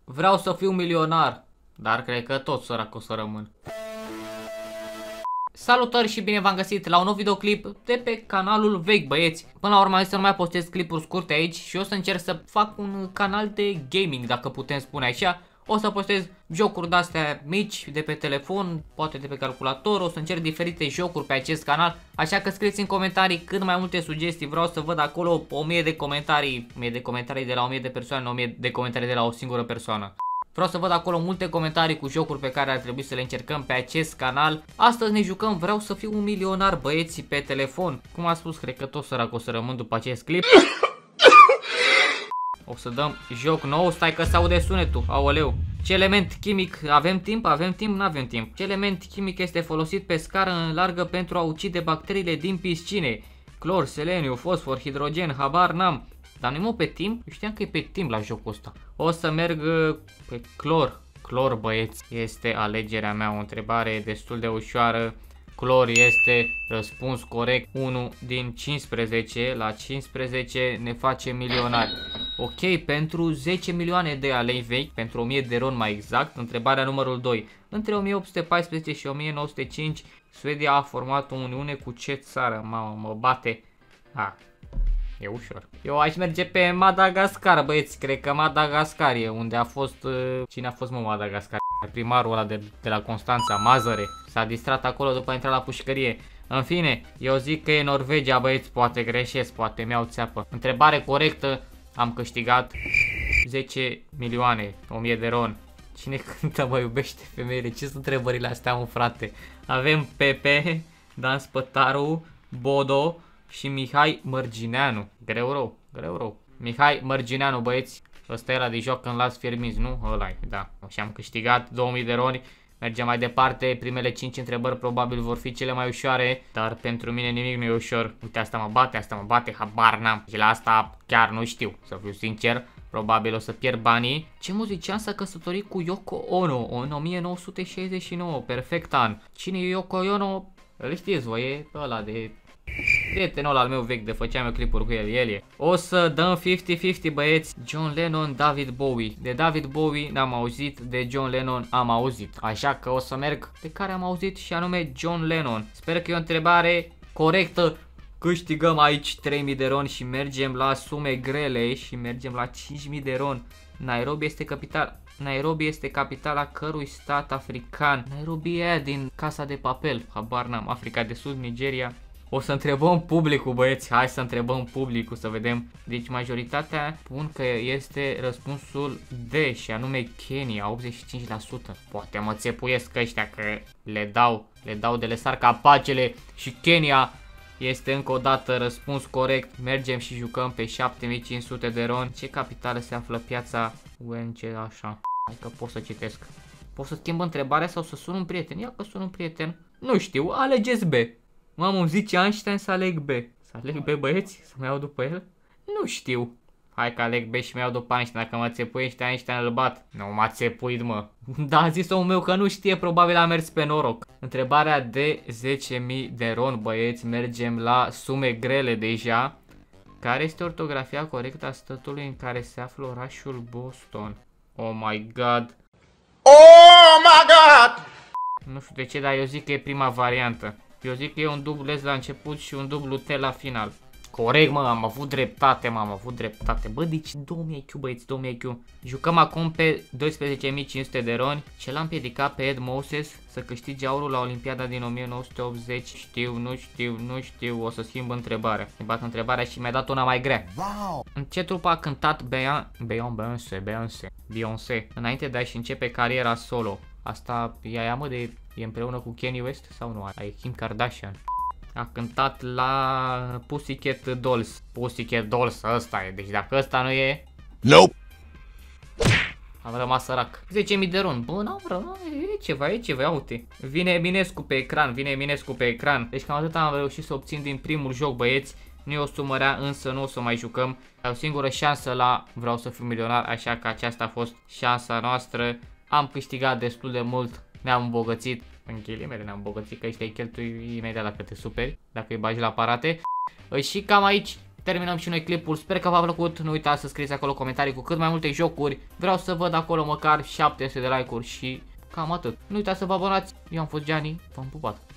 Vreau să fiu milionar, dar cred că tot sărac o să rămân. Salutări și bine v-am găsit la un nou videoclip de pe canalul vechi, băieți. Până la urmă am zis să nu mai postez clipuri scurte aici și o să încerc să fac un canal de gaming, dacă putem spune așa. O să postez jocuri de-astea mici, de pe telefon, poate de pe calculator, o să încerc diferite jocuri pe acest canal. Așa că scrieți în comentarii cât mai multe sugestii, vreau să văd acolo 1000 de comentarii, 1000 de comentarii de la 1000 de persoane, 1000 de comentarii de la o singură persoană. Vreau să văd acolo multe comentarii cu jocuri pe care ar trebui să le încercăm pe acest canal. Astăzi ne jucăm Vreau să fiu un milionar, băieții, pe telefon. Cum a spus, cred că tot sărac o să rămân după acest clip. O să dăm joc nou, stai că se aude sunetul, aoleu. Ce element chimic, avem timp? Avem timp? Nu avem timp. Ce element chimic este folosit pe scară largă pentru a ucide bacteriile din piscine? Clor, seleniu, fosfor, hidrogen, habar n-am. Dar nu pe timp? Eu știam că e pe timp la jocul ăsta. O să merg pe clor. Clor, băieți, este alegerea mea, o întrebare destul de ușoară. Clor este răspuns corect. 1 din 15. La 15 ne face milionari. Ok, pentru 10 milioane de lei vechi, pentru 1000 de ron mai exact. Întrebarea numărul 2. Între 1814 și 1905 Suedia a format o uniune cu ce țară? Mamă, mă bate. E ușor. Eu aș merge pe Madagascar, băieți. Cred că Madagascar e unde a fost... Cine a fost, mă, Madagascar? Primarul ăla de la Constanța, Mazăre. S-a distrat acolo după a intrat la pușcărie. În fine, eu zic că e Norvegia, băieți. Poate greșesc, poate mi-au țeapă. Întrebare corectă. Am câștigat 10 milioane, 1000 de ron. Cine cântă, mă, iubește femeile? Ce sunt întrebările astea, mă, frate? Avem Pepe, Dan Spătaru, Bodo și Mihai Mărgineanu. Greu rău, greu rău. Mihai Mărgineanu, băieți. Ăsta era de joc când las fiermiți, nu? Ăla-i, da. Și am câștigat 2000 de roni. Mergem mai departe. Primele 5 întrebări probabil vor fi cele mai ușoare, dar pentru mine nimic nu e ușor. Uite, asta mă bate, habar n-am. Și la asta chiar nu știu, să fiu sincer. Probabil o să pierd banii. Ce muzician s-a căsătorit cu Yoko Ono în 1969? Perfect an. Cine e Yoko Ono? Îl știți voi, e ăla de... prietenul al meu vechi, de făceam eu clipuri cu el e. O să dăm 50-50, băieți. John Lennon, David Bowie. De David Bowie n-am auzit, de John Lennon am auzit. Așa că o să merg pe care am auzit și anume John Lennon. Sper că e o întrebare corectă. Câștigăm aici 3000 de ron și mergem la sume grele și mergem la 5000 de ron. Nairobi este capitala cărui stat african? Nairobi e din Casa de Papel, habar n-am. Africa de Sud, Nigeria. O să întrebăm publicul, băieți, hai să întrebăm publicul să vedem. Deci majoritatea spun că este răspunsul D și anume Kenya, 85%. Poate mă țepuiesc ăștia că le dau de le sar capacele și Kenya este încă o dată răspuns corect. Mergem și jucăm pe 7500 de ron. Ce capitală se află piața UNC, așa. Hai că pot să citesc. Pot să schimb întrebarea sau să sun un prieten? Ia că sun un prieten. Nu știu, alegeți B. Mamă, îmi zice Einstein să aleg B. Să aleg B, băieți? Să mă iau după el? Nu știu. Hai că aleg B și mă iau după Einstein. Dacă mă țepuiește Einstein, îl bat. Nu m-a țepuit, mă. Da, a zis omul meu că nu știe, probabil a mers pe noroc. Întrebarea de 10.000 de ron, băieți. Mergem la sume grele deja. Care este ortografia corectă a statului în care se află orașul Boston? Oh my god. Oh my god! Nu știu de ce, dar eu zic că e prima variantă. Eu zic că e un dublu S la început și un dublu T la final. Corect, mă, am avut dreptate, Bă, deci 2000 IQ, băieți, 2000 IQ. Jucăm acum pe 12.500 de roni. Ce l-a împiedicat pe Ed Moses să câștige aurul la Olimpiada din 1980? Știu, nu știu, o să schimb întrebarea. Îmi bat întrebarea și mi-a dat una mai grea. Wow! În ce trup a cântat Beyoncé înainte de a-și începe cariera solo? Asta e aia, mă, de... E împreună cu Kanye West sau nu? Ai Kim Kardashian. A cântat la Pussycat Dolls. Pussycat Dolls, ăsta e. Deci dacă ăsta nu e... Nope. Am rămas sărac. 10.000 de ron. Bă, n-am rămas. E ceva, ia uite. Vine Eminescu pe ecran. Deci cam atât am reușit să obțin din primul joc, băieți. Nu e o sumă rea, însă nu o să mai jucăm. E o singură șansă la Vreau să fiu milionar, așa că aceasta a fost șansa noastră. Am câștigat destul de mult. Ne-am îmbogățit, în ghilimele ne-am îmbogățit, că ăștia îi cheltui imediat dacă te superi, dacă îi bagi la aparate. Și cam aici terminăm și noi clipul. Sper că v-a plăcut. Nu uitați să scrieți acolo comentarii cu cât mai multe jocuri. Vreau să văd acolo măcar 700 de like-uri și cam atât. Nu uitați să vă abonați. Eu am fost Gianni, v-am pupat.